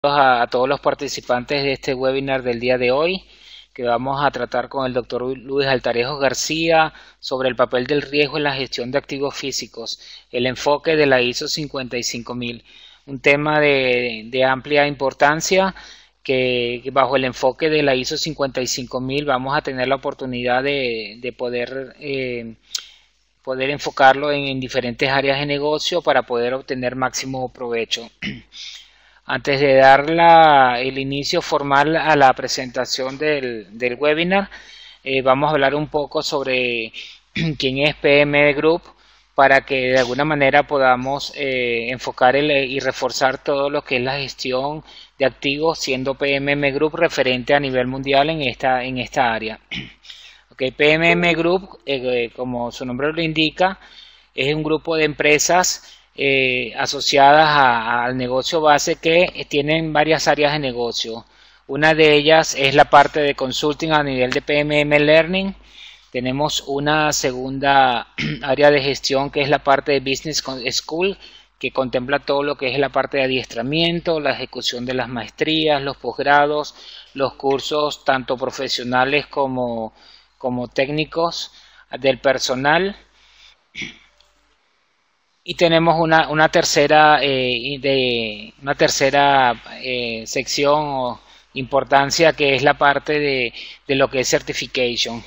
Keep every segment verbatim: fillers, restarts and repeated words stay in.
a, a todos los participantes de este webinar del día de hoy, que vamos a tratar con el doctor Luis Altarejo García sobre el papel del riesgo en la gestión de activos físicos, el enfoque de la ISO cincuenta y cinco mil, un tema de, de amplia importancia que, que bajo el enfoque de la ISO cincuenta y cinco mil vamos a tener la oportunidad de, de poder, eh, poder enfocarlo en, en diferentes áreas de negocio para poder obtener máximo provecho. Antes de dar la, el inicio formal a la presentación del, del webinar, eh, vamos a hablar un poco sobre quién es P M M Group para que de alguna manera podamos eh, enfocar el, y reforzar todo lo que es la gestión de activos, siendo P M M Group referente a nivel mundial en esta, en esta área. Okay, P M M Group, eh, como su nombre lo indica, es un grupo de empresas Eh, asociadas a, al negocio base que tienen varias áreas de negocio. Una de ellas es la parte de consulting a nivel de P M M Learning. Tenemos una segunda área de gestión que es la parte de Business School, que contempla todo lo que es la parte de adiestramiento, la ejecución de las maestrías, los posgrados, los cursos tanto profesionales como, como técnicos del personal. Y tenemos una, una tercera, eh, de, una tercera eh, sección o importancia que es la parte de, de lo que es certification,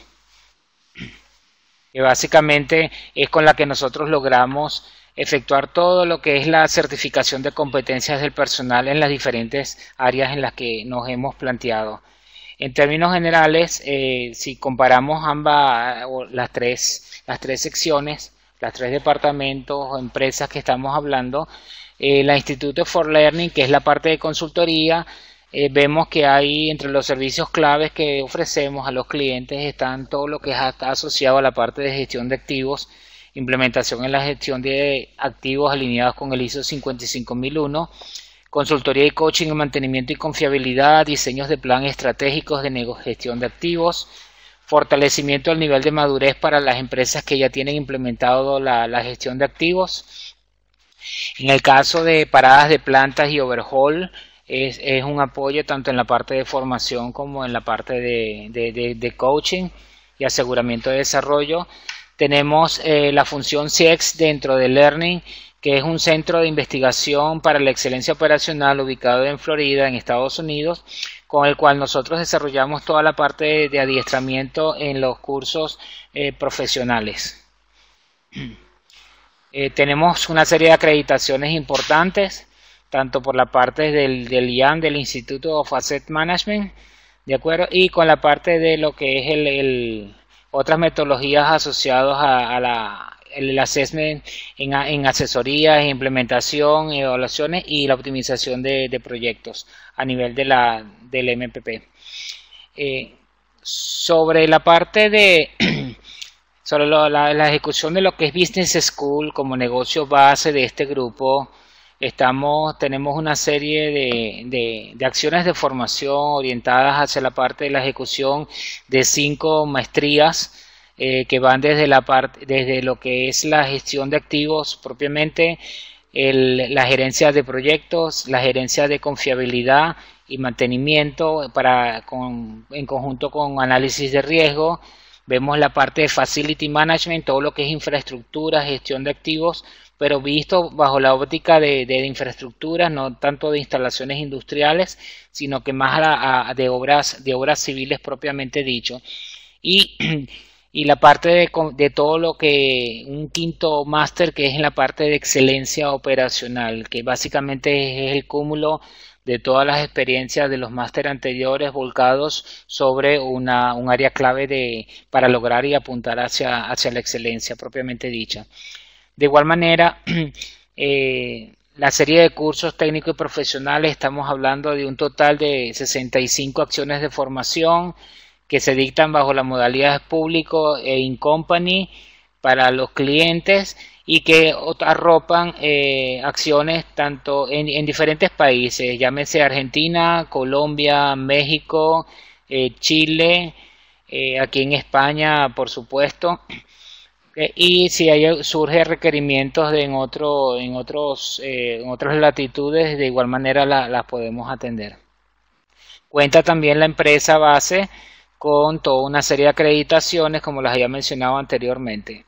que básicamente es con la que nosotros logramos efectuar todo lo que es la certificación de competencias del personal en las diferentes áreas en las que nos hemos planteado. En términos generales, eh, si comparamos ambas, las tres, las tres secciones, las tres departamentos o empresas que estamos hablando, eh, la Institute for Learning, que es la parte de consultoría, eh, vemos que hay entre los servicios claves que ofrecemos a los clientes están todo lo que está asociado a la parte de gestión de activos, implementación en la gestión de activos alineados con el ISO cincuenta y cinco mil uno, consultoría y coaching en mantenimiento y confiabilidad, diseños de plan estratégicos de gestión de activos, fortalecimiento del nivel de madurez para las empresas que ya tienen implementado la, la gestión de activos. En el caso de paradas de plantas y overhaul, es, es un apoyo tanto en la parte de formación como en la parte de, de, de, de coaching y aseguramiento de desarrollo. Tenemos eh, la función C X dentro de Learning, que es un centro de investigación para la excelencia operacional ubicado en Florida, en Estados Unidos, con el cual nosotros desarrollamos toda la parte de, de adiestramiento en los cursos eh, profesionales. Eh, tenemos una serie de acreditaciones importantes, tanto por la parte del, del I A M, del Institute of Asset Management, ¿de acuerdo? Y con la parte de lo que es el, el otras metodologías asociadas a, a la el assessment en, en asesorías, implementación, evaluaciones y la optimización de, de proyectos a nivel de la, del M P P. Eh, sobre la parte de sobre lo, la, la ejecución de lo que es Business School como negocio base de este grupo, estamos tenemos una serie de, de, de acciones de formación orientadas hacia la parte de la ejecución de cinco maestrías Eh, que van desde la parte desde lo que es la gestión de activos propiamente, el, la gerencia de proyectos, la gerencia de confiabilidad y mantenimiento para con, en conjunto con análisis de riesgo. Vemos la parte de facility management, todo lo que es infraestructura, gestión de activos, pero visto bajo la óptica de, de, de infraestructuras, no tanto de instalaciones industriales, sino que más a, a, de obras de obras civiles propiamente dicho. Y y la parte de, de todo lo que un quinto máster que es en la parte de excelencia operacional, que básicamente es el cúmulo de todas las experiencias de los máster anteriores volcados sobre una, un área clave de, para lograr y apuntar hacia, hacia la excelencia propiamente dicha. De igual manera, eh, la serie de cursos técnicos y profesionales, estamos hablando de un total de sesenta y cinco acciones de formación que se dictan bajo la modalidad público e in company para los clientes y que arropan eh, acciones tanto en, en diferentes países, llámese Argentina, Colombia, México, eh, Chile, eh, aquí en España, por supuesto, Eh, Y si hay, surge requerimientos de en, otro, en, otros, eh, en otras latitudes, de igual manera la- las podemos atender. Cuenta también la empresa base con toda una serie de acreditaciones, como las había mencionado anteriormente.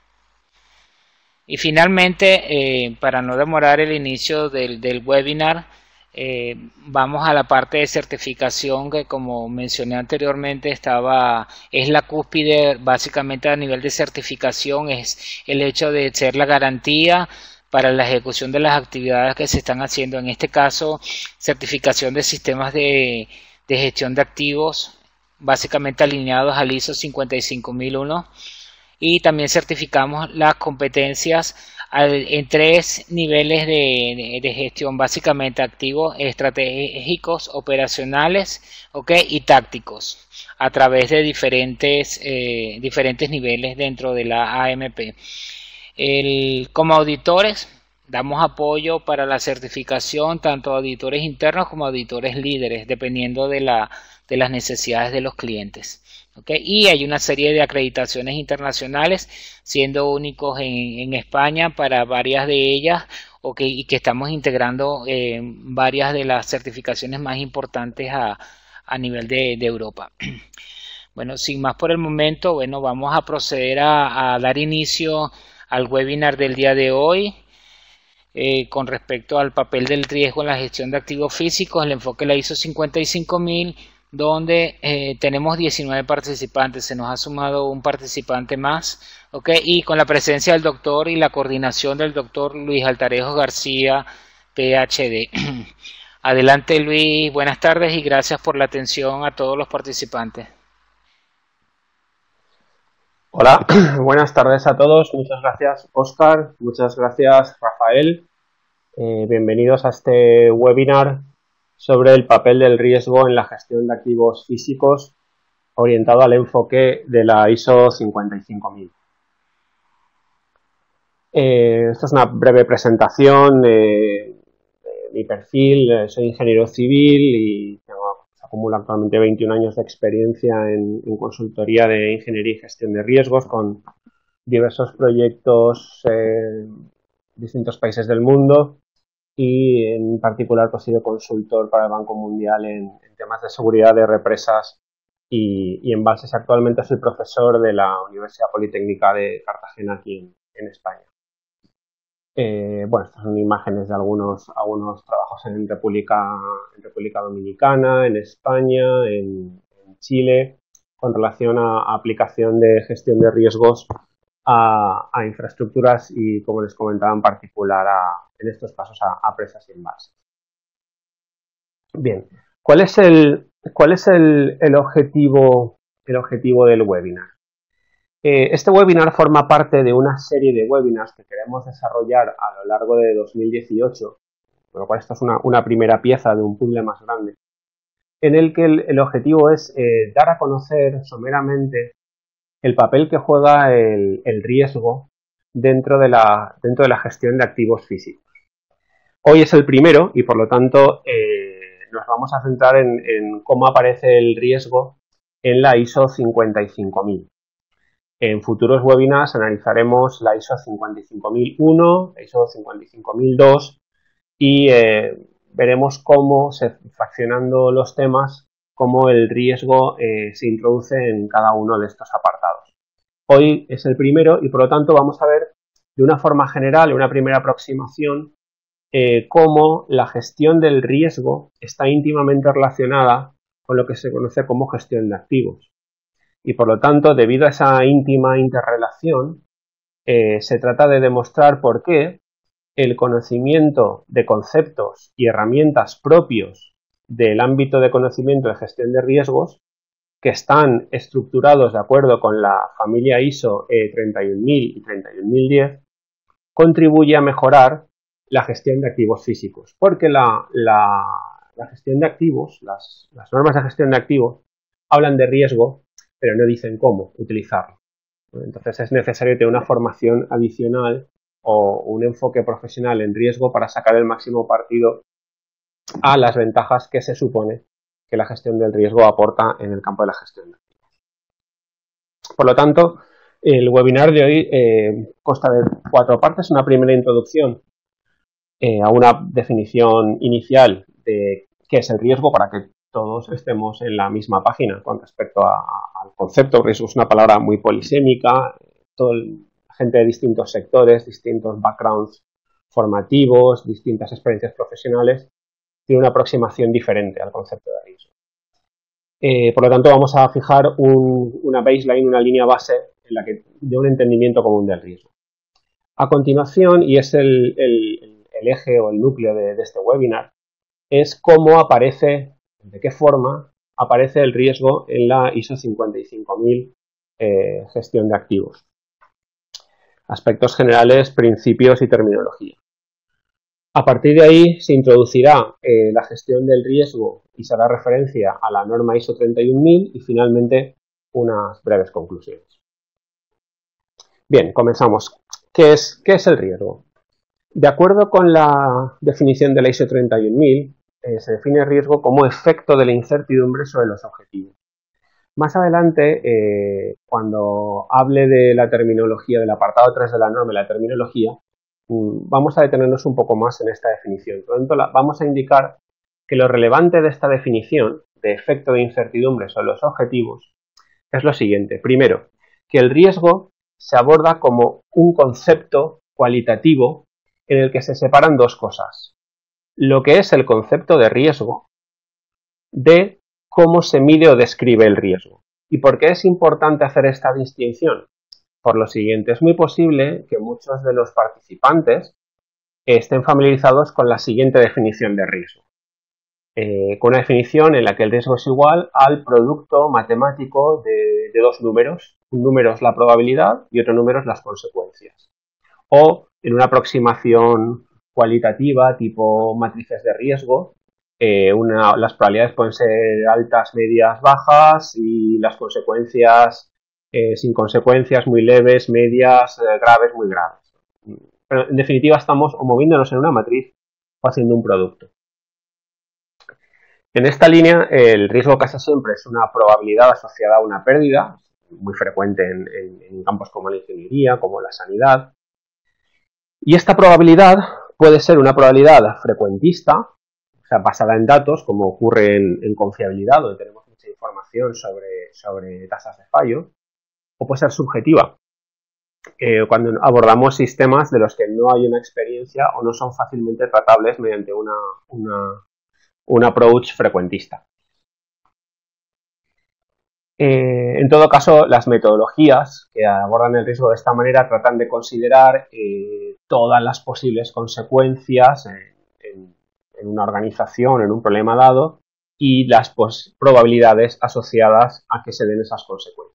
Y finalmente, eh, para no demorar el inicio del, del webinar, eh, vamos a la parte de certificación que, como mencioné anteriormente, estaba, es la cúspide básicamente a nivel de certificación, es el hecho de ser la garantía para la ejecución de las actividades que se están haciendo. En este caso, certificación de sistemas de, de gestión de activos, básicamente alineados al ISO cincuenta y cinco mil uno, y también certificamos las competencias al, en tres niveles de, de, gestión, básicamente activos, estratégicos, operacionales, ¿okay? Y tácticos, a través de diferentes, eh, diferentes niveles dentro de la A M P. El, como auditores, damos apoyo para la certificación tanto a auditores internos como a auditores líderes, dependiendo de, la, de las necesidades de los clientes. ¿Okay? Y hay una serie de acreditaciones internacionales, siendo únicos en, en España para varias de ellas, okay, y que estamos integrando eh, varias de las certificaciones más importantes a, a nivel de, de Europa. Bueno, sin más por el momento, bueno, vamos a proceder a, a dar inicio al webinar del día de hoy. Eh, con respecto al papel del riesgo en la gestión de activos físicos, el enfoque la ISO cincuenta y cinco mil, donde eh, tenemos diecinueve participantes, se nos ha sumado un participante más, ¿ok? Y con la presencia del doctor y la coordinación del doctor Luis Altarejo García, P H D. Adelante Luis, buenas tardes y gracias por la atención a todos los participantes. Hola, buenas tardes a todos. Muchas gracias, Óscar. Muchas gracias, Rafael. Eh, bienvenidos a este webinar sobre el papel del riesgo en la gestión de activos físicos orientado al enfoque de la ISO cincuenta y cinco mil. Eh, esta es una breve presentación de, de mi perfil. Eh, soy ingeniero civil y tengo, acumulo actualmente veintiún años de experiencia en, en consultoría de ingeniería y gestión de riesgos con diversos proyectos en distintos países del mundo y en particular pues, he sido consultor para el Banco Mundial en, en temas de seguridad de represas y, y embalses. Actualmente soy profesor de la Universidad Politécnica de Cartagena aquí en, en España. Eh, bueno, estas son imágenes de algunos, algunos trabajos en República, en República Dominicana, en España, en, en Chile, con relación a, a aplicación de gestión de riesgos a, a infraestructuras y, como les comentaba, en particular a, en estos casos a, a presas y embalses. Bien, ¿cuál es el, cuál es el, el, objetivo, el objetivo del webinar? Eh, este webinar forma parte de una serie de webinars que queremos desarrollar a lo largo de dos mil dieciocho, con lo cual esta es una, una primera pieza de un puzzle más grande, en el que el, el objetivo es eh, dar a conocer someramente el papel que juega el, el riesgo dentro de, la, dentro de la gestión de activos físicos. Hoy es el primero y, por lo tanto, eh, nos vamos a centrar en, en cómo aparece el riesgo en la ISO cincuenta y cinco mil. En futuros webinars analizaremos la ISO cincuenta y cinco mil uno, la ISO cincuenta y cinco mil dos y eh, veremos cómo, se, fraccionando los temas, cómo el riesgo eh, se introduce en cada uno de estos apartados. Hoy es el primero y, por lo tanto, vamos a ver de una forma general, una primera aproximación, eh, cómo la gestión del riesgo está íntimamente relacionada con lo que se conoce como gestión de activos. Y, por lo tanto, debido a esa íntima interrelación, eh, se trata de demostrar por qué el conocimiento de conceptos y herramientas propios del ámbito de conocimiento de gestión de riesgos, que están estructurados de acuerdo con la familia ISO E treinta y un mil y treinta y un mil diez, contribuye a mejorar la gestión de activos físicos. Porque la, la, la gestión de activos, las, las normas de gestión de activos, hablan de riesgo, pero no dicen cómo utilizarlo. Entonces es necesario tener una formación adicional o un enfoque profesional en riesgo para sacar el máximo partido a las ventajas que se supone que la gestión del riesgo aporta en el campo de la gestión de activos. Por lo tanto, El webinar de hoy eh, consta de cuatro partes. Una primera introducción eh, a una definición inicial de qué es el riesgo para que todos estemos en la misma página con respecto a, a, al concepto. Riesgo es una palabra muy polisémica. Todo el, gente de distintos sectores, distintos backgrounds formativos, distintas experiencias profesionales, tiene una aproximación diferente al concepto de riesgo. Eh, por lo tanto, vamos a fijar un, una baseline, una línea base en la que de un entendimiento común del riesgo. A continuación, y es el, el, el eje o el núcleo de, de este webinar, es cómo aparece, de qué forma aparece el riesgo en la I S O cincuenta y cinco mil eh, gestión de activos. Aspectos generales, principios y terminología. A partir de ahí se introducirá eh, la gestión del riesgo y se hará referencia a la norma I S O treinta y un mil y finalmente unas breves conclusiones. Bien, comenzamos. ¿Qué es, qué es el riesgo? De acuerdo con la definición de la I S O treinta y un mil, eh, se define el riesgo como efecto de la incertidumbre sobre los objetivos. Más adelante, eh, cuando hable de la terminología del apartado tres de la norma y la terminología, vamos a detenernos un poco más en esta definición. Por lo tanto, vamos a indicar que lo relevante de esta definición de efecto de incertidumbre sobre los objetivos es lo siguiente. Primero, que el riesgo se aborda como un concepto cualitativo en el que se separan dos cosas. Lo que es el concepto de riesgo de cómo se mide o describe el riesgo. ¿Y por qué es importante hacer esta distinción? Por lo siguiente, es muy posible que muchos de los participantes estén familiarizados con la siguiente definición de riesgo. Eh, con una definición en la que el riesgo es igual al producto matemático de, de dos números. Un número es la probabilidad y otro número es las consecuencias. O en una aproximación cualitativa tipo matrices de riesgo, eh, una, las probabilidades pueden ser altas, medias, bajas y las consecuencias Eh, sin consecuencias muy leves, medias, eh, graves, muy graves. Pero en definitiva estamos o moviéndonos en una matriz o haciendo un producto. En esta línea el riesgo casi siempre es una probabilidad asociada a una pérdida, muy frecuente en, en, en campos como la ingeniería, como la sanidad. Y esta probabilidad puede ser una probabilidad frecuentista, o sea, basada en datos, como ocurre en, en confiabilidad, donde tenemos mucha información sobre, sobre tasas de fallo, o puede ser subjetiva, eh, cuando abordamos sistemas de los que no hay una experiencia o no son fácilmente tratables mediante una, una, un approach frecuentista. Eh, en todo caso, las metodologías que abordan el riesgo de esta manera tratan de considerar eh, todas las posibles consecuencias en, en, en una organización, en un problema dado, y las pues, probabilidades asociadas a que se den esas consecuencias.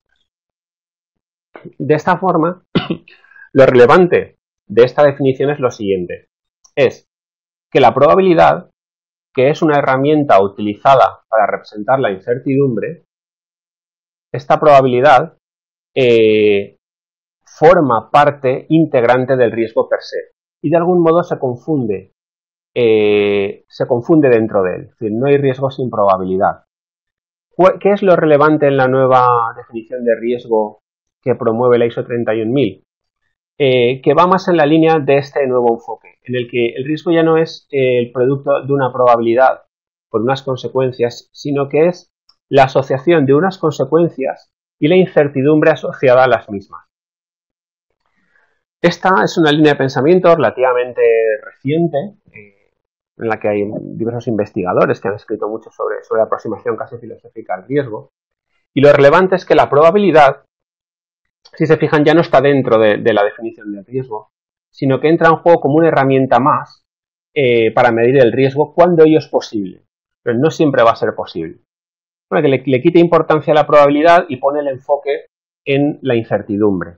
De esta forma, lo relevante de esta definición es lo siguiente. Es que la probabilidad, que es una herramienta utilizada para representar la incertidumbre, esta probabilidad eh, forma parte integrante del riesgo per se y de algún modo se confunde, eh, se confunde dentro de él. Es decir, no hay riesgo sin probabilidad. ¿Qué es lo relevante en la nueva definición de riesgo que promueve la I S O treinta y un mil? Eh, que va más en la línea de este nuevo enfoque, en el que el riesgo ya no es eh, el producto de una probabilidad por unas consecuencias, sino que es la asociación de unas consecuencias y la incertidumbre asociada a las mismas. Esta es una línea de pensamiento relativamente reciente, eh, en la que hay diversos investigadores que han escrito mucho sobre, sobre la aproximación casi filosófica al riesgo. Y lo relevante es que la probabilidad, si se fijan, ya no está dentro de, de la definición del riesgo, sino que entra en juego como una herramienta más eh, para medir el riesgo cuando ello es posible. Pero no siempre va a ser posible. Bueno, que le, le quite importancia a la probabilidad y pone el enfoque en la incertidumbre.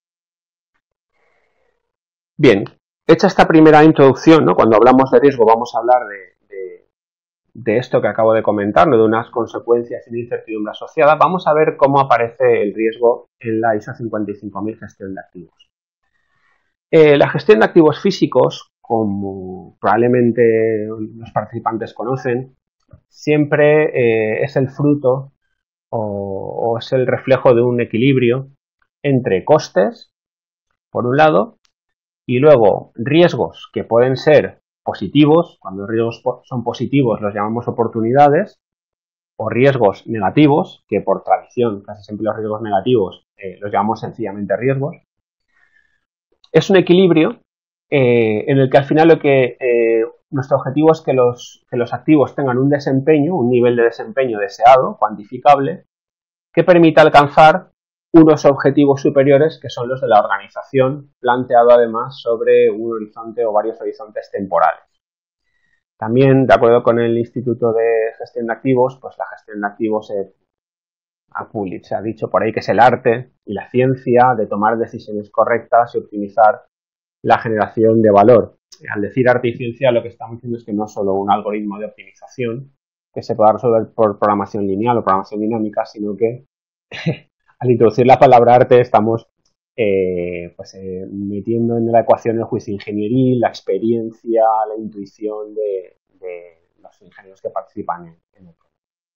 Bien, hecha esta primera introducción, ¿no? Cuando hablamos de riesgo vamos a hablar de, de, de esto que acabo de comentar, ¿no? De unas consecuencias y de incertidumbre asociada. Vamos a ver cómo aparece el riesgo en la I S O cincuenta y cinco mil gestión de activos. Eh, la gestión de activos físicos, como probablemente los participantes conocen, siempre eh, es el fruto o, o es el reflejo de un equilibrio entre costes, por un lado, y luego riesgos que pueden ser positivos. Cuando los riesgos son positivos los llamamos oportunidades, o riesgos negativos, que por tradición casi siempre los riesgos negativos eh, los llamamos sencillamente riesgos. Es un equilibrio eh, en el que al final lo que eh, nuestro objetivo es que los, que los activos tengan un desempeño, un nivel de desempeño deseado, cuantificable, que permita alcanzar unos objetivos superiores que son los de la organización, planteado además sobre un horizonte o varios horizontes temporales. También, de acuerdo con el Instituto de Gestión de Activos, pues la gestión de activos eh, se ha dicho por ahí que es el arte y la ciencia de tomar decisiones correctas y optimizar la generación de valor. Al decir arte y ciencia, lo que estamos diciendo es que no es solo un algoritmo de optimización que se pueda resolver por programación lineal o programación dinámica, sino que al introducir la palabra arte estamos eh, pues, eh, metiendo en la ecuación el juicio ingenieril, la experiencia, la intuición de, de los ingenieros que participan en, en el proyecto.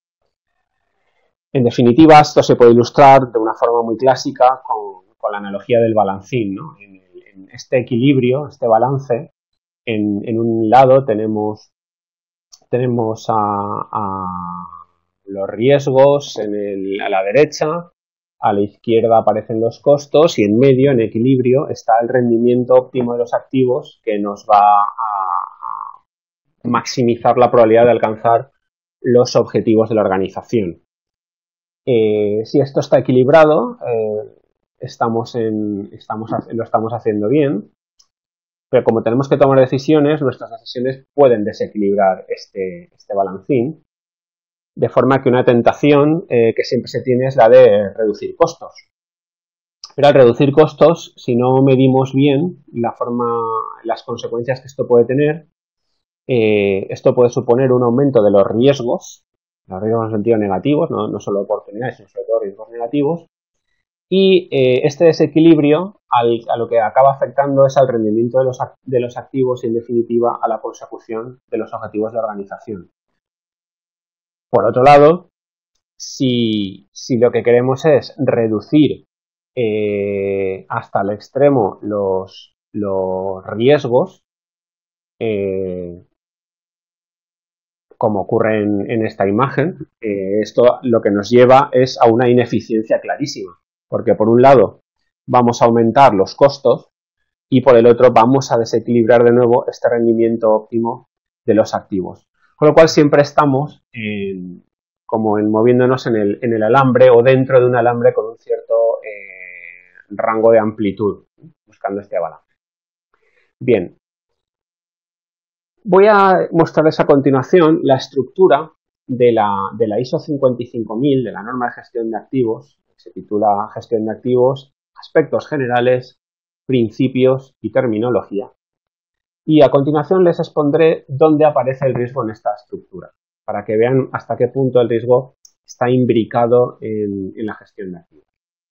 En definitiva, esto se puede ilustrar de una forma muy clásica con, con la analogía del balancín, ¿no? En, en este equilibrio, este balance, en, en un lado tenemos, tenemos a, a los riesgos en el, a la derecha, a la izquierda aparecen los costos y en medio, en equilibrio, está el rendimiento óptimo de los activos que nos va a, a maximizar la probabilidad de alcanzar los objetivos de la organización. Eh, si esto está equilibrado, eh, estamos en, estamos, lo estamos haciendo bien, pero como tenemos que tomar decisiones, nuestras decisiones pueden desequilibrar este, este balancín, de forma que una tentación eh, que siempre se tiene es la de reducir costos. Pero al reducir costos, si no medimos bien la forma, las consecuencias que esto puede tener, eh, esto puede suponer un aumento de los riesgos, los riesgos en sentido negativos, no, no solo oportunidades, sino sobre todo riesgos negativos, y eh, este desequilibrio al, a lo que acaba afectando es al rendimiento de los, de los activos y en definitiva a la consecución de los objetivos de la organización. Por otro lado, si, si lo que queremos es reducir eh, hasta el extremo los, los riesgos, eh, como ocurre en, en esta imagen, eh, esto lo que nos lleva es a una ineficiencia clarísima, porque por un lado vamos a aumentar los costos y por el otro vamos a desequilibrar de nuevo este rendimiento óptimo de los activos. Con lo cual siempre estamos en, como en moviéndonos en el, en el alambre o dentro de un alambre con un cierto eh, rango de amplitud, buscando este balance. Bien. Voy a mostrarles a continuación la estructura de la, de la I S O cincuenta y cinco mil, de la norma de gestión de activos, que se titula Gestión de activos, aspectos generales, principios y terminología. Y a continuación les expondré dónde aparece el riesgo en esta estructura, para que vean hasta qué punto el riesgo está imbricado en, en la gestión de activos.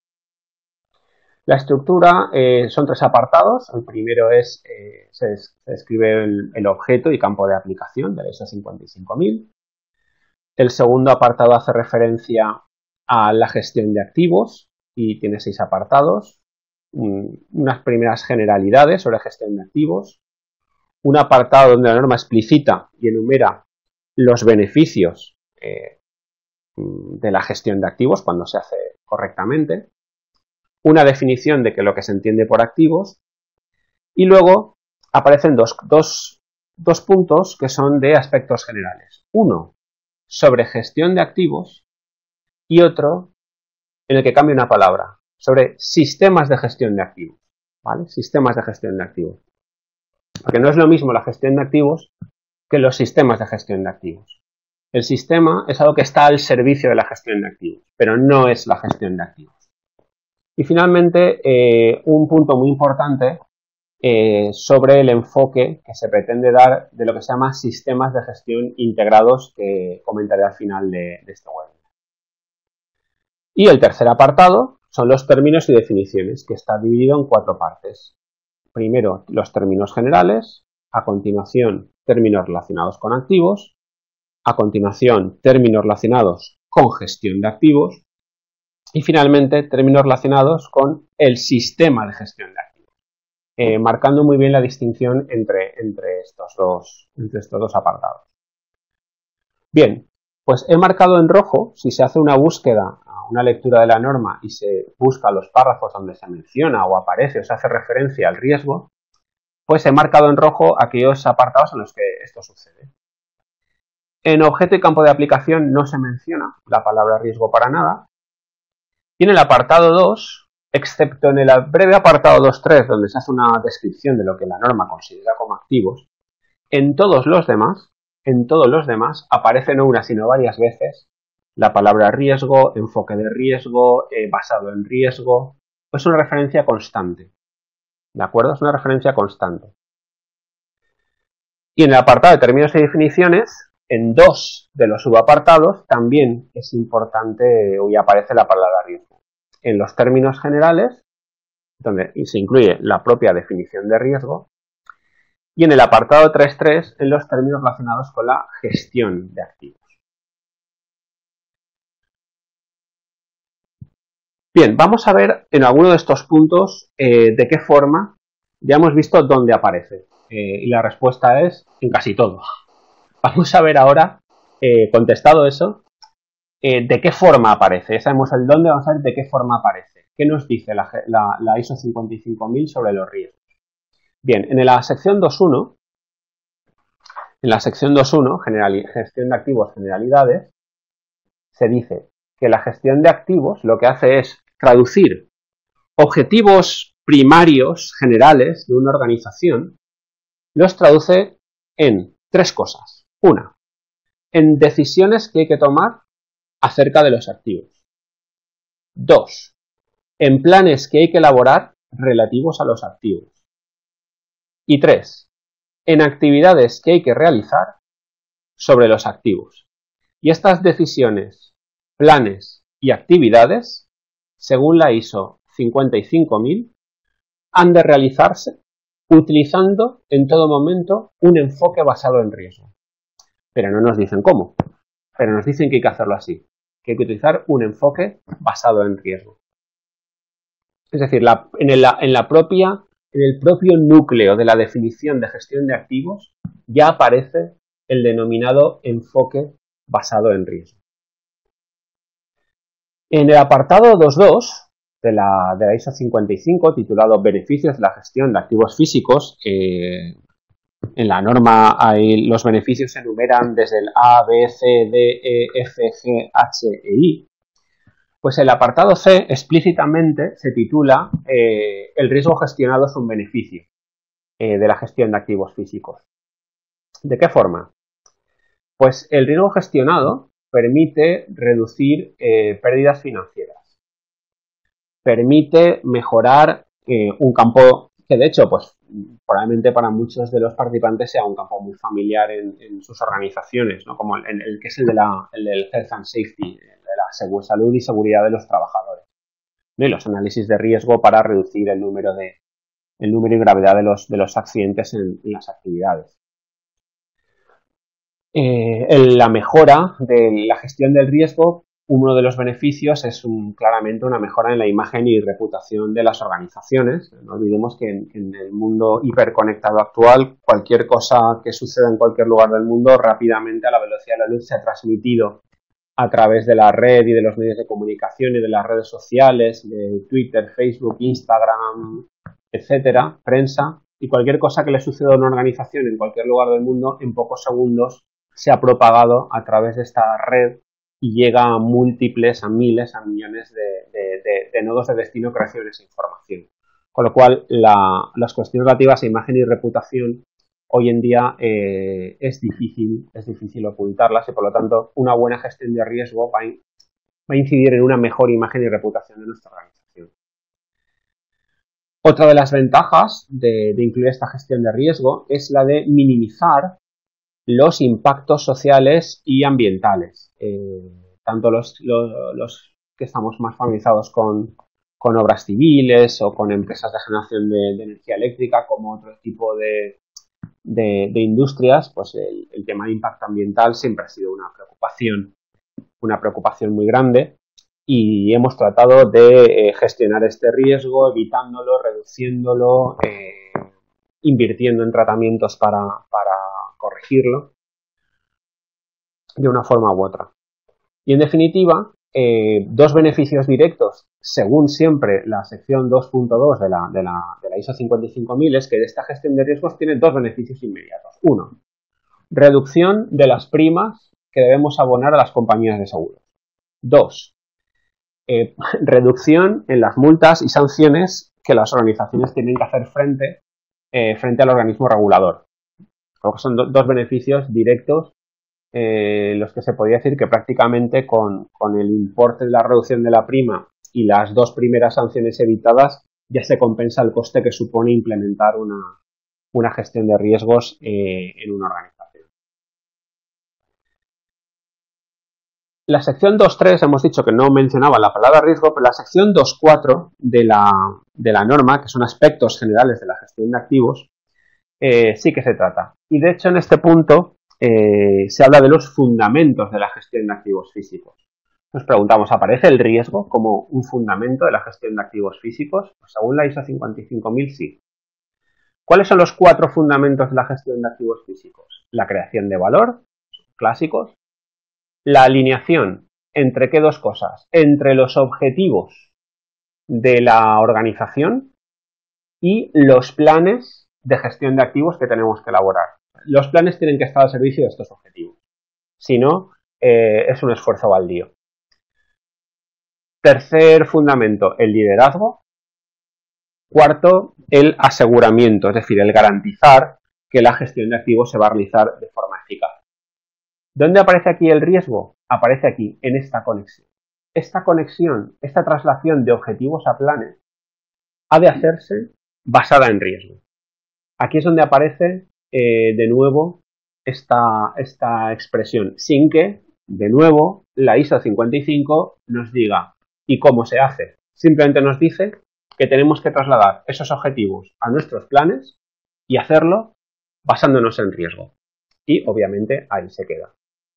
La estructura eh, son tres apartados. El primero es, eh, se, se describe el, el objeto y campo de aplicación de la I S O cincuenta y cinco mil. El segundo apartado hace referencia a la gestión de activos y tiene seis apartados. Un, unas primeras generalidades sobre gestión de activos. Un apartado donde la norma explicita y enumera los beneficios eh, de la gestión de activos cuando se hace correctamente. Una definición de que lo que se entiende por activos y luego aparecen dos, dos, dos puntos que son de aspectos generales. Uno sobre gestión de activos y otro en el que cambia una palabra, sobre sistemas de gestión de activos. ¿Vale? Sistemas de gestión de activos. Porque no es lo mismo la gestión de activos que los sistemas de gestión de activos. El sistema es algo que está al servicio de la gestión de activos, pero no es la gestión de activos. Y finalmente, eh, un punto muy importante eh, sobre el enfoque que se pretende dar de lo que se llama sistemas de gestión integrados, que comentaré al final de, de este webinar. Y el tercer apartado son los términos y definiciones, que está dividido en cuatro partes. Primero, los términos generales, a continuación, términos relacionados con activos, a continuación, términos relacionados con gestión de activos, Y finalmente, términos relacionados con el sistema de gestión de activos, eh, marcando muy bien la distinción entre, entre, estos dos, entre estos dos apartados. Bien, pues he marcado en rojo, si se hace una búsqueda, una lectura de la norma y se busca los párrafos donde se menciona o aparece o se hace referencia al riesgo, pues he marcado en rojo aquellos apartados en los que esto sucede. En objeto y campo de aplicación no se menciona la palabra riesgo para nada. Y en el apartado dos, excepto en el breve apartado dos punto tres, donde se hace una descripción de lo que la norma considera como activos, en todos los demás, en todos los demás aparece no una sino varias veces la palabra riesgo, enfoque de riesgo, eh, basado en riesgo. Es una referencia constante. ¿De acuerdo? Es una referencia constante. Y en el apartado de términos y definiciones, en dos de los subapartados también es importante y aparece la palabra riesgo. En los términos generales, donde se incluye la propia definición de riesgo, y en el apartado tres punto tres en los términos relacionados con la gestión de activos. Bien, vamos a ver en alguno de estos puntos eh, de qué forma. Ya hemos visto dónde aparece eh, y la respuesta es en casi todo. Vamos a ver ahora, eh, contestado eso, eh, de qué forma aparece. Ya sabemos el dónde, vamos a ver de qué forma aparece. ¿Qué nos dice la, la, la ISO cincuenta y cinco mil sobre los riesgos? Bien, en la sección dos punto uno, en la sección dos punto uno, gestión de activos, generalidades, se dice que la gestión de activos lo que hace es traducir objetivos primarios generales de una organización, los traduce en tres cosas. Una, en decisiones que hay que tomar acerca de los activos. Dos, en planes que hay que elaborar relativos a los activos. Y tres, en actividades que hay que realizar sobre los activos. Y estas decisiones, planes y actividades, según la ISO cincuenta y cinco mil, han de realizarse utilizando en todo momento un enfoque basado en riesgo. Pero no nos dicen cómo, pero nos dicen que hay que hacerlo así, que hay que utilizar un enfoque basado en riesgo. Es decir, la, en, el, en, la propia, en el propio núcleo de la definición de gestión de activos ya aparece el denominado enfoque basado en riesgo. En el apartado dos punto dos de la, de la ISO cincuenta y cinco, titulado Beneficios de la gestión de activos físicos, eh, en la norma hay, los beneficios se enumeran desde el A, B, C, D, E, F, G, H e I. Pues el apartado C explícitamente se titula eh, El riesgo gestionado es un beneficio eh, de la gestión de activos físicos. ¿De qué forma? Pues el riesgo gestionado permite reducir eh, pérdidas financieras. Permite mejorar eh, un campo que, de hecho, pues probablemente para muchos de los participantes sea un campo muy familiar en, en sus organizaciones, ¿no? Como el, el que es el, de la, el del Health and Safety, el de la salud y seguridad de los trabajadores, ¿no? Y los análisis de riesgo para reducir el número, de, el número y gravedad de los, de los accidentes en, en las actividades. Eh, en la mejora de la gestión del riesgo, uno de los beneficios es un, claramente una mejora en la imagen y reputación de las organizaciones. No olvidemos que en, en el mundo hiperconectado actual, cualquier cosa que suceda en cualquier lugar del mundo rápidamente a la velocidad de la luz se ha transmitido a través de la red y de los medios de comunicación y de las redes sociales, de Twitter, Facebook, Instagram, etcétera, prensa, y cualquier cosa que le suceda a una organización en cualquier lugar del mundo en pocos segundos se ha propagado a través de esta red y llega a múltiples, a miles, a millones de, de, de, de nodos de destino que reciben esa información. Con lo cual, la, las cuestiones relativas a imagen y reputación hoy en día eh, es difícil, es difícil ocultarlas y, por lo tanto, una buena gestión de riesgo va a, va a incidir en una mejor imagen y reputación de nuestra organización. Otra de las ventajas de, de incluir esta gestión de riesgo es la de minimizar los impactos sociales y ambientales, eh, tanto los, los, los que estamos más familiarizados con, con obras civiles o con empresas de generación de, de energía eléctrica, como otro tipo de, de, de industrias, pues el, el tema de impacto ambiental siempre ha sido una preocupación, una preocupación muy grande. y hemos tratado de eh, gestionar este riesgo, evitándolo, reduciéndolo, eh, invirtiendo en tratamientos para, para corregirlo de una forma u otra. Y en definitiva, eh, dos beneficios directos, según siempre la sección dos punto dos de la, de, la, de la ISO cincuenta y cinco mil, es que de esta gestión de riesgos tiene dos beneficios inmediatos. Uno, reducción de las primas que debemos abonar a las compañías de seguros. Dos, eh, reducción en las multas y sanciones que las organizaciones tienen que hacer frente, eh, frente al organismo regulador. Creo que son do, dos beneficios directos, eh, los que se podría decir que prácticamente con, con el importe de la reducción de la prima y las dos primeras sanciones evitadas ya se compensa el coste que supone implementar una, una gestión de riesgos eh, en una organización. La sección dos punto tres hemos dicho que no mencionaba la palabra riesgo, pero la sección dos punto cuatro de la, de la norma, que son aspectos generales de la gestión de activos, eh, sí que se trata. Y de hecho en este punto eh, se habla de los fundamentos de la gestión de activos físicos. Nos preguntamos, ¿aparece el riesgo como un fundamento de la gestión de activos físicos? Pues según la ISO cincuenta y cinco mil sí. ¿Cuáles son los cuatro fundamentos de la gestión de activos físicos? La creación de valor, clásicos. La alineación, ¿entre qué dos cosas? Entre los objetivos de la organización y los planes de gestión de activos que tenemos que elaborar. Los planes tienen que estar al servicio de estos objetivos. Si no, eh, es un esfuerzo baldío. Tercer fundamento, el liderazgo. Cuarto, el aseguramiento, es decir, el garantizar que la gestión de activos se va a realizar de forma eficaz. ¿Dónde aparece aquí el riesgo? Aparece aquí, en esta conexión. Esta conexión, esta traslación de objetivos a planes, ha de hacerse basada en riesgo. Aquí es donde aparece eh, de nuevo esta, esta expresión, sin que, de nuevo, la ISO cincuenta y cinco nos diga ¿y cómo se hace? Simplemente nos dice que tenemos que trasladar esos objetivos a nuestros planes y hacerlo basándonos en riesgo. Y, obviamente, ahí se queda.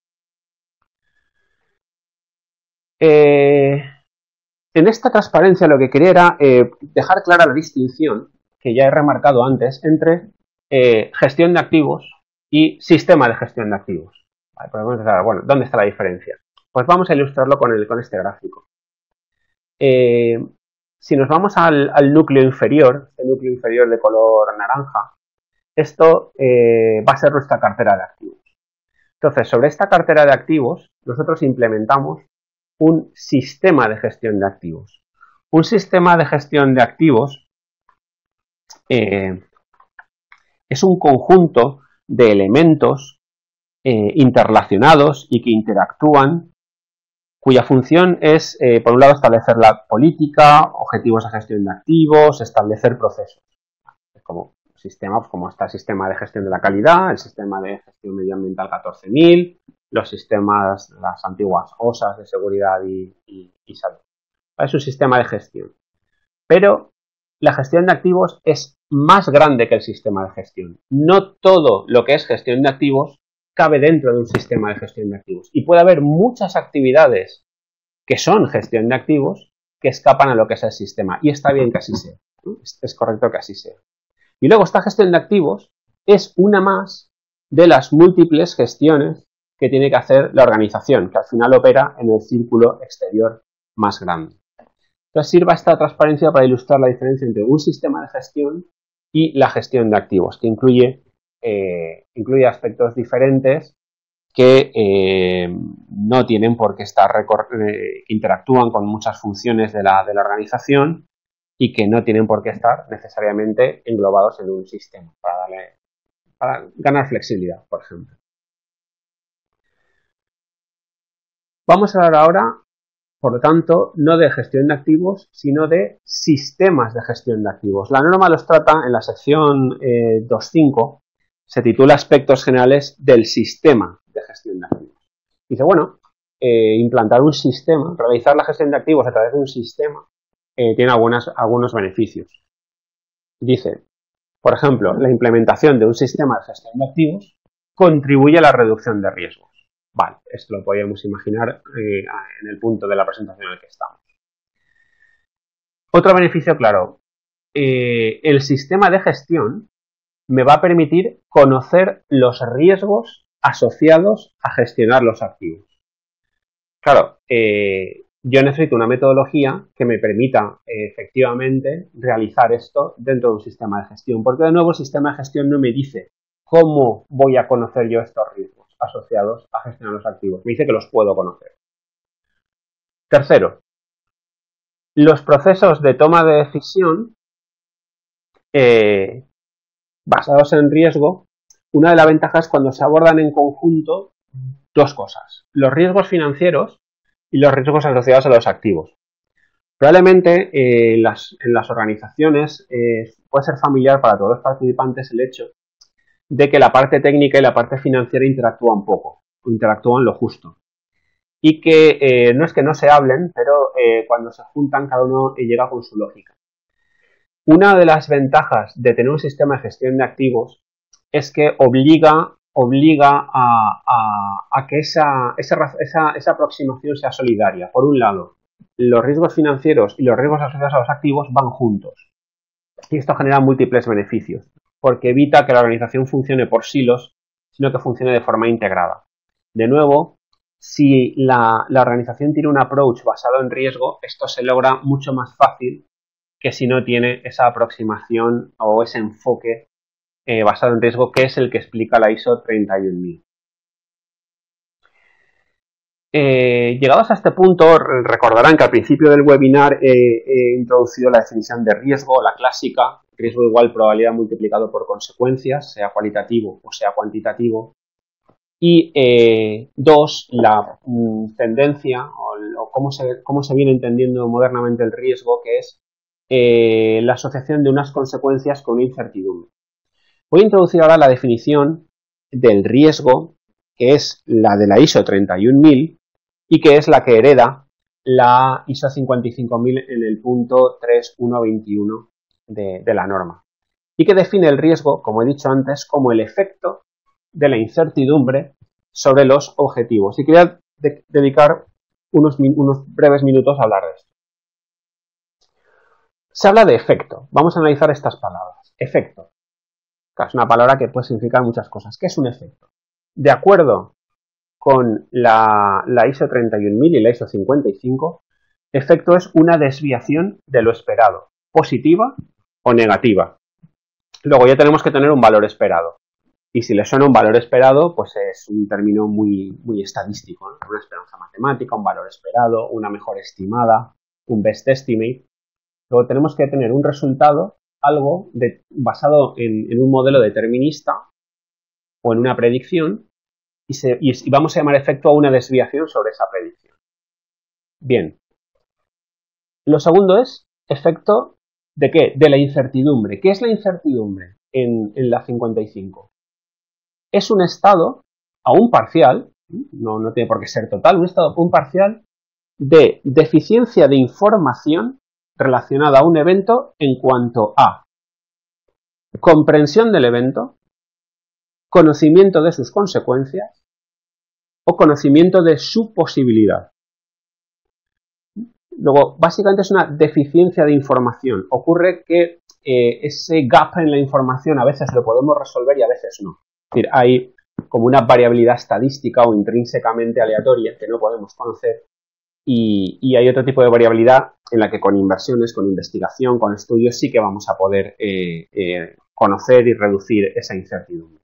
Eh, en esta transparencia lo que quería era eh, dejar clara la distinción, que ya he remarcado antes, entre eh, gestión de activos y sistema de gestión de activos. Vale, podemos decir, bueno, ¿dónde está la diferencia? Pues vamos a ilustrarlo con, el, con este gráfico. Eh, si nos vamos al, al núcleo inferior, el núcleo inferior de color naranja, esto eh, va a ser nuestra cartera de activos. Entonces, sobre esta cartera de activos, nosotros implementamos un sistema de gestión de activos. Un sistema de gestión de activos eh, es un conjunto de elementos eh, interrelacionados y que interactúan, cuya función es, eh, por un lado, establecer la política, objetivos de gestión de activos, establecer procesos. Es como sistemas, como está el sistema de gestión de la calidad, el sistema de gestión medioambiental catorce mil, los sistemas, las antiguas O S As de seguridad y, y, y salud. Es un sistema de gestión. Pero la gestión de activos es más grande que el sistema de gestión. No todo lo que es gestión de activos cabe dentro de un sistema de gestión de activos. Y puede haber muchas actividades que son gestión de activos que escapan a lo que es el sistema. Y está bien que así sea. Es correcto que así sea. Y luego esta gestión de activos es una más de las múltiples gestiones que tiene que hacer la organización, que al final opera en el círculo exterior más grande. Entonces sirva esta transparencia para ilustrar la diferencia entre un sistema de gestión y la gestión de activos, que incluye, eh, incluye aspectos diferentes que eh, no tienen por qué estar, eh, interactúan con muchas funciones de la, de la organización y que no tienen por qué estar necesariamente englobados en un sistema, para, darle, para ganar flexibilidad, por ejemplo. Vamos a hablar ahora, por lo tanto, no de gestión de activos, sino de sistemas de gestión de activos. La norma los trata en la sección eh, dos punto cinco, se titula Aspectos generales del sistema de gestión de activos. Dice, bueno, eh, implantar un sistema, realizar la gestión de activos a través de un sistema, eh, tiene algunas, algunos beneficios. Dice, por ejemplo, la implementación de un sistema de gestión de activos contribuye a la reducción de riesgos. Vale, esto lo podríamos imaginar eh, en el punto de la presentación en el que estamos. Otro beneficio claro, eh, el sistema de gestión me va a permitir conocer los riesgos asociados a gestionar los activos. Claro, eh, yo necesito una metodología que me permita eh, efectivamente realizar esto dentro de un sistema de gestión, porque de nuevo el sistema de gestión no me dice cómo voy a conocer yo estos riesgos asociados a gestionar los activos, me dice que los puedo conocer. Tercero, los procesos de toma de decisión eh, basados en riesgo, una de las ventajas es cuando se abordan en conjunto dos cosas, los riesgos financieros y los riesgos asociados a los activos. Probablemente eh, las, en las organizaciones eh, puede ser familiar para todos los participantes el hecho de que la parte técnica y la parte financiera interactúan poco, o interactúan lo justo. Y que eh, no es que no se hablen, pero eh, cuando se juntan cada uno llega con su lógica. Una de las ventajas de tener un sistema de gestión de activos es que obliga, obliga a, a, a que esa, esa, esa, esa aproximación sea solidaria. Por un lado, los riesgos financieros y los riesgos asociados a los activos van juntos. Y esto genera múltiples beneficios, porque evita que la organización funcione por silos, sino que funcione de forma integrada. De nuevo, si la, la organización tiene un approach basado en riesgo, esto se logra mucho más fácil que si no tiene esa aproximación o ese enfoque eh, basado en riesgo, que es el que explica la I S O treinta y uno mil. Eh, llegados a este punto, recordarán que al principio del webinar eh, he introducido la definición de riesgo, la clásica, riesgo igual probabilidad multiplicado por consecuencias, sea cualitativo o sea cuantitativo. Y eh, dos, la mm, tendencia o, o cómo, se, cómo se viene entendiendo modernamente el riesgo, que es eh, la asociación de unas consecuencias con una incertidumbre. Voy a introducir ahora la definición del riesgo, que es la de la I S O treinta y uno mil y que es la que hereda la I S O cincuenta y cinco mil en el punto tres punto uno punto veintiuno de, de la norma. Y que define el riesgo, como he dicho antes, como el efecto de la incertidumbre sobre los objetivos. Y quería de dedicar unos, unos breves minutos a hablar de esto. Se habla de efecto. Vamos a analizar estas palabras. Efecto. Es una palabra que puede significar muchas cosas. ¿Qué es un efecto? De acuerdo con la, la I S O treinta y uno mil y la I S O cincuenta y cinco, efecto es una desviación de lo esperado, positiva o negativa. Luego ya tenemos que tener un valor esperado. Y si le suena un valor esperado, pues es un término muy, muy estadístico, ¿no? Una esperanza matemática, un valor esperado, una mejor estimada, un best estimate. Luego tenemos que tener un resultado, algo de, basado en, en un modelo determinista o en una predicción, y, se, y, y vamos a llamar efecto a una desviación sobre esa predicción. Bien. Lo segundo es efecto ¿de qué? De la incertidumbre. ¿Qué es la incertidumbre en, en la cincuenta y cinco? Es un estado, aún parcial, no, no tiene por qué ser total, un estado aún parcial de deficiencia de información relacionada a un evento en cuanto a comprensión del evento, conocimiento de sus consecuencias o conocimiento de su posibilidad. Luego, básicamente es una deficiencia de información. Ocurre que eh, ese gap en la información a veces lo podemos resolver y a veces no. Es decir, hay como una variabilidad estadística o intrínsecamente aleatoria que no podemos conocer y, y hay otro tipo de variabilidad en la que con inversiones, con investigación, con estudios sí que vamos a poder eh, eh, conocer y reducir esa incertidumbre.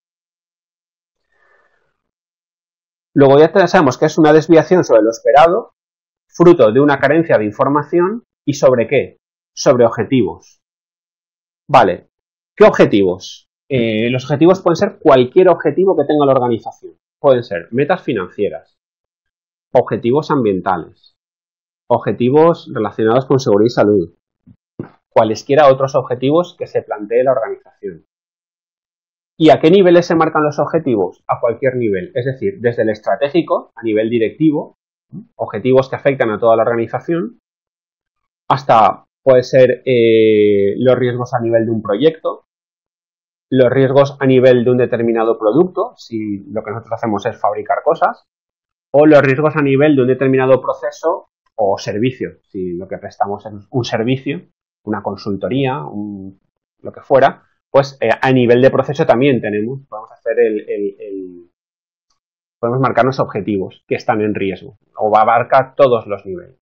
Luego ya sabemos que es una desviación sobre lo esperado, fruto de una carencia de información y sobre qué, sobre objetivos. Vale, ¿qué objetivos? Eh, los objetivos pueden ser cualquier objetivo que tenga la organización. Pueden ser metas financieras, objetivos ambientales, objetivos relacionados con seguridad y salud, cualesquiera otros objetivos que se plantee la organización. ¿Y a qué niveles se marcan los objetivos? A cualquier nivel, es decir, desde el estratégico, a nivel directivo, objetivos que afectan a toda la organización, hasta puede ser eh, los riesgos a nivel de un proyecto, los riesgos a nivel de un determinado producto, si lo que nosotros hacemos es fabricar cosas, o los riesgos a nivel de un determinado proceso o servicio, si lo que prestamos es un servicio, una consultoría, un, lo que fuera, pues eh, a nivel de proceso también tenemos, podemos hacer el, el, el, podemos marcarnos objetivos que están en riesgo, o abarca todos los niveles.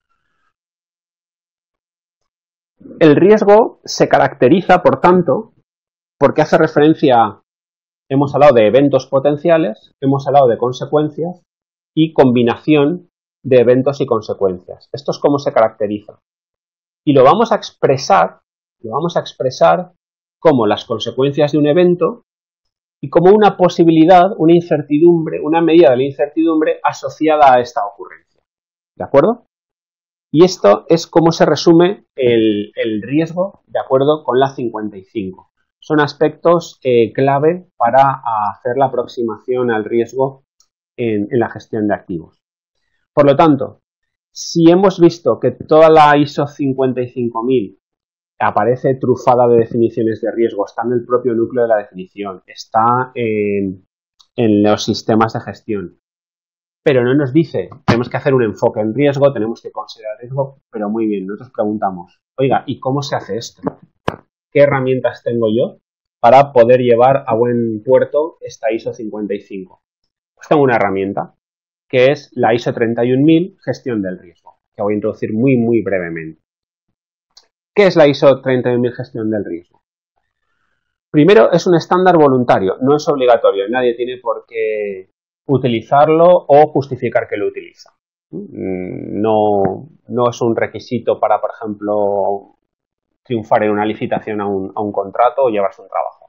El riesgo se caracteriza, por tanto, porque hace referencia a, hemos hablado de eventos potenciales, hemos hablado de consecuencias y combinación de eventos y consecuencias. Esto es cómo se caracteriza. Y lo vamos a expresar, lo vamos a expresar como las consecuencias de un evento y como una posibilidad, una incertidumbre, una medida de la incertidumbre asociada a esta ocurrencia. ¿De acuerdo? Y esto es cómo se resume el, el riesgo de acuerdo con la cincuenta y cinco. Son aspectos eh, clave para hacer la aproximación al riesgo en, en la gestión de activos. Por lo tanto, si hemos visto que toda la I S O cincuenta y cinco mil aparece trufada de definiciones de riesgo, está en el propio núcleo de la definición, está en, en los sistemas de gestión, pero no nos dice, tenemos que hacer un enfoque en riesgo, tenemos que considerar riesgo, pero muy bien, nosotros preguntamos, oiga, ¿y cómo se hace esto? ¿Qué herramientas tengo yo para poder llevar a buen puerto esta I S O cincuenta y cinco? Pues tengo una herramienta, que es la I S O treinta y un mil, gestión del riesgo, que voy a introducir muy, muy brevemente. ¿Qué es la I S O treinta y un mil, gestión del riesgo? Primero, es un estándar voluntario, no es obligatorio, nadie tiene por qué utilizarlo o justificar que lo utiliza. No, no es un requisito para, por ejemplo, triunfar en una licitación a un, a un contrato o llevarse un trabajo.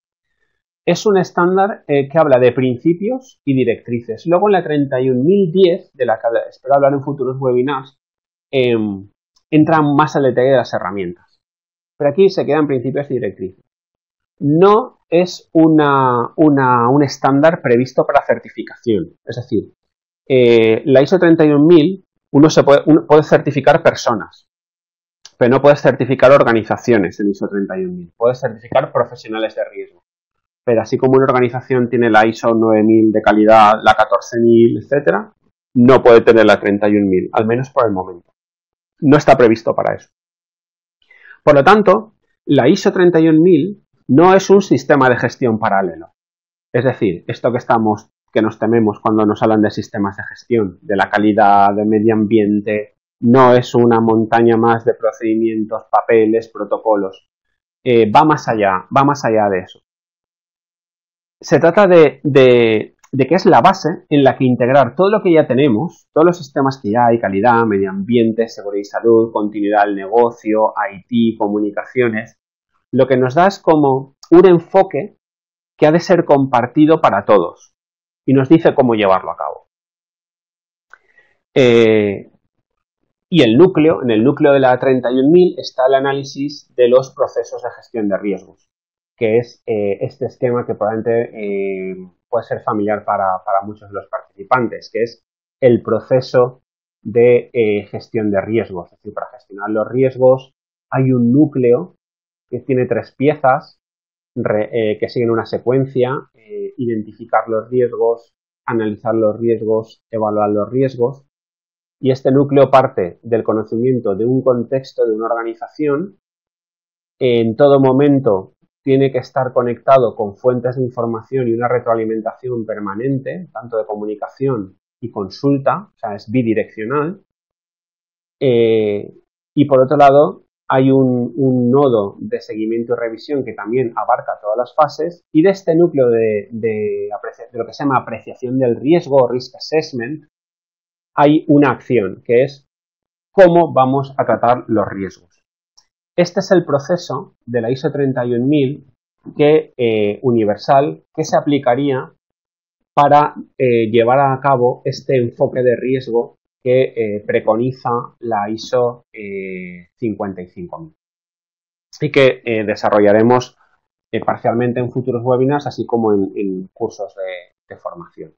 Es un estándar eh, que habla de principios y directrices. Luego en la treinta y un mil diez, de la que espero hablar en futuros webinars, eh, entran más al detalle de las herramientas. Pero aquí se quedan principios y directrices. No es una, una, un estándar previsto para certificación. Es decir, eh, la I S O treinta y un mil, uno, se puede, uno puede certificar personas, pero no puedes certificar organizaciones en I S O treinta y un mil. Puedes certificar profesionales de riesgo. Pero así como una organización tiene la I S O nueve mil de calidad, la catorce mil, etcétera, no puede tener la treinta y un mil, al menos por el momento. No está previsto para eso. Por lo tanto, la I S O treinta y un mil no es un sistema de gestión paralelo. Es decir, esto que estamos, que nos tememos cuando nos hablan de sistemas de gestión, de la calidad, del medio ambiente, no es una montaña más de procedimientos, papeles, protocolos. Eh, va más allá, va más allá de eso. Se trata de, de, de que es la base en la que integrar todo lo que ya tenemos, todos los sistemas que ya hay, calidad, medio ambiente, seguridad y salud, continuidad del negocio, I T, comunicaciones. Lo que nos da es como un enfoque que ha de ser compartido para todos y nos dice cómo llevarlo a cabo. Eh, y el núcleo, en el núcleo de la treinta y un mil está el análisis de los procesos de gestión de riesgos, que es eh, este esquema que probablemente eh, puede ser familiar para, para muchos de los participantes, que es el proceso de eh, gestión de riesgos. Es decir, para gestionar los riesgos hay un núcleo que tiene tres piezas re, eh, que siguen una secuencia, eh, identificar los riesgos, analizar los riesgos, evaluar los riesgos. Y este núcleo parte del conocimiento de un contexto de una organización. En todo momento tiene que estar conectado con fuentes de información y una retroalimentación permanente, tanto de comunicación y consulta, o sea, es bidireccional. Eh, y por otro lado, hay un, un nodo de seguimiento y revisión que también abarca todas las fases, y de este núcleo de, de, de lo que se llama apreciación del riesgo o risk assessment, hay una acción que es cómo vamos a tratar los riesgos. Este es el proceso de la I S O treinta y un mil que, eh, universal que se aplicaría para eh, llevar a cabo este enfoque de riesgo que eh, preconiza la I S O eh, cincuenta y cinco mil y que eh, desarrollaremos eh, parcialmente en futuros webinars, así como en, en cursos de, de formación.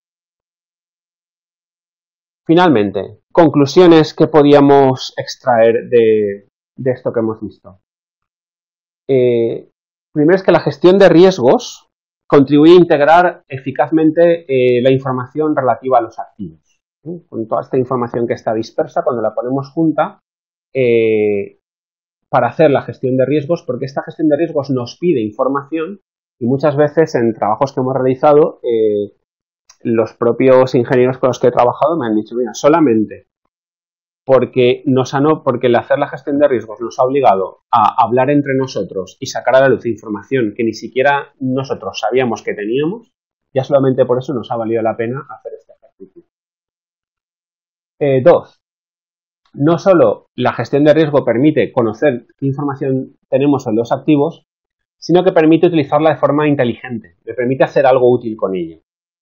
Finalmente, conclusiones que podíamos extraer de, de esto que hemos visto. Eh, primero es que la gestión de riesgos contribuye a integrar eficazmente eh, la información relativa a los activos. ¿Sí? Con toda esta información que está dispersa, cuando la ponemos junta, eh, para hacer la gestión de riesgos, porque esta gestión de riesgos nos pide información y muchas veces en trabajos que hemos realizado, eh, los propios ingenieros con los que he trabajado me han dicho, mira, solamente porque, nos ha no, porque el hacer la gestión de riesgos nos ha obligado a hablar entre nosotros y sacar a la luz información que ni siquiera nosotros sabíamos que teníamos, ya solamente por eso nos ha valido la pena hacer este ejercicio. Eh, dos, no solo la gestión de riesgo permite conocer qué información tenemos sobre los activos, sino que permite utilizarla de forma inteligente, le permite hacer algo útil con ella.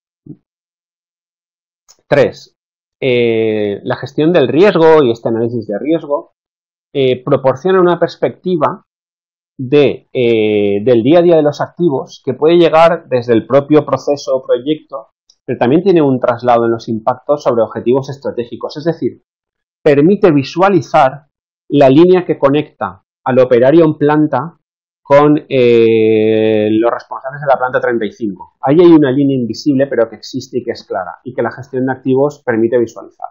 Tres, eh, la gestión del riesgo y este análisis de riesgo eh, proporciona una perspectiva de, eh, del día a día de los activos que puede llegar desde el propio proceso o proyecto, pero también tiene un traslado en los impactos sobre objetivos estratégicos, es decir, permite visualizar la línea que conecta al operario en planta con eh, los responsables de la planta treinta y cinco. Ahí hay una línea invisible, pero que existe y que es clara, y que la gestión de activos permite visualizar.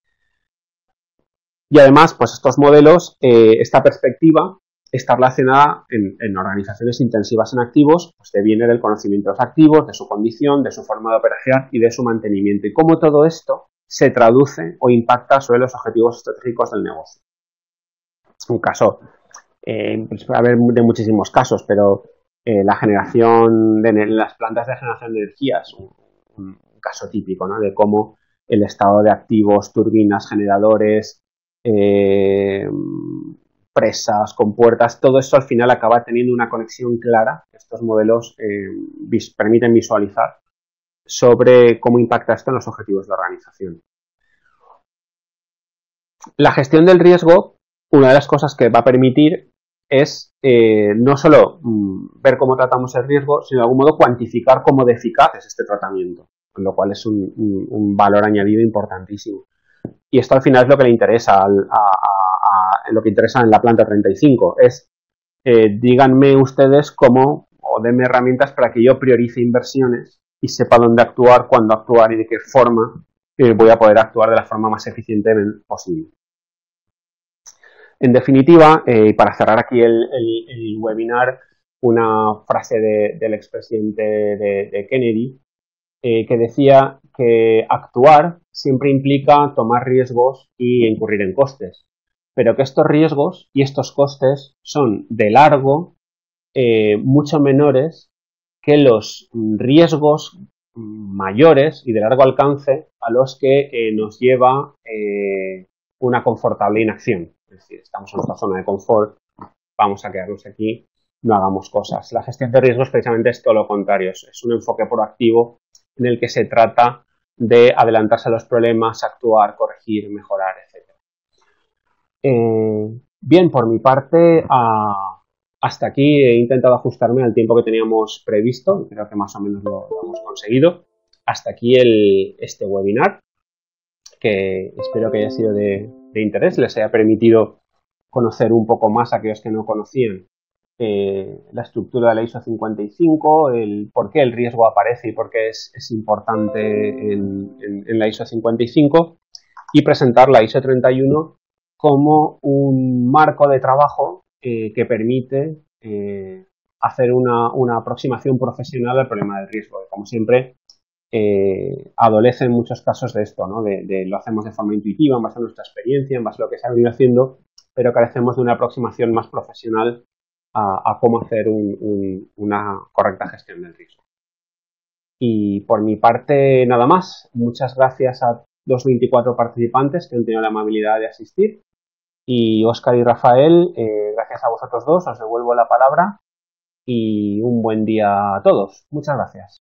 Y además, pues estos modelos, eh, esta perspectiva está relacionada en, en organizaciones intensivas en activos, pues deviene del conocimiento de los activos, de su condición, de su forma de operación y de su mantenimiento, y cómo todo esto se traduce o impacta sobre los objetivos estratégicos del negocio. Un caso, eh, pues puede haber de muchísimos casos, pero eh, la generación de las plantas de generación de energía es un, un caso típico, ¿no? De cómo el estado de activos, turbinas, generadores, eh, presas, compuertas, todo esto al final acaba teniendo una conexión clara. Estos modelos eh, vis- permiten visualizar sobre cómo impacta esto en los objetivos de la organización. La gestión del riesgo, una de las cosas que va a permitir es eh, no solo mmm, ver cómo tratamos el riesgo, sino de algún modo cuantificar cómo de eficaz es este tratamiento, con lo cual es un, un, un valor añadido importantísimo. Y esto al final es lo que le interesa, al, a, a, a, lo que interesa en la planta treinta y cinco, es eh, díganme ustedes cómo, o denme herramientas para que yo priorice inversiones y sepa dónde actuar, cuándo actuar y de qué forma eh, voy a poder actuar de la forma más eficiente posible. En definitiva, eh, para cerrar aquí el, el, el webinar, una frase de, del expresidente de, de Kennedy, eh, que decía que actuar siempre implica tomar riesgos y incurrir en costes, pero que estos riesgos y estos costes son de largo eh, mucho menores que los riesgos mayores y de largo alcance a los que eh, nos lleva eh, una confortable inacción. Es decir, estamos en nuestra zona de confort, vamos a quedarnos aquí, no hagamos cosas. La gestión de riesgos precisamente es todo lo contrario, es un enfoque proactivo en el que se trata de adelantarse a los problemas, actuar, corregir, mejorar, etcétera. Eh, bien, por mi parte, a, hasta aquí he intentado ajustarme al tiempo que teníamos previsto, creo que más o menos lo, lo hemos conseguido. Hasta aquí el, este webinar, que espero que haya sido de, de interés, les haya permitido conocer un poco más a aquellos que no conocían eh, la estructura de la I S O cincuenta y cinco, el por qué el riesgo aparece y por qué es, es importante en, en, en la I S O cincuenta y cinco, y presentar la I S O treinta y uno como un marco de trabajo eh, que permite eh, hacer una, una aproximación profesional al problema del riesgo. Como siempre, eh, adolece en muchos casos de esto, ¿no? De, de lo hacemos de forma intuitiva, en base a nuestra experiencia, en base a lo que se ha venido haciendo, pero carecemos de una aproximación más profesional a, a cómo hacer un, un, una correcta gestión del riesgo. Y por mi parte, nada más. Muchas gracias a los veinticuatro participantes que han tenido la amabilidad de asistir. Y Óscar y Rafael, eh, gracias a vosotros dos, os devuelvo la palabra y un buen día a todos. Muchas gracias.